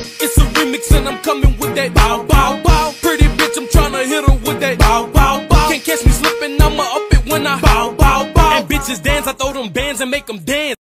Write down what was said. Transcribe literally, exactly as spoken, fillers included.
It's a remix and I'm coming with that bow, bow, bow. Pretty bitch, I'm tryna hit her with that bow, bow, bow. Can't catch me slipping, I'ma up it when I bow, bow, bow. And bitches dance, I throw them bands and make them dance.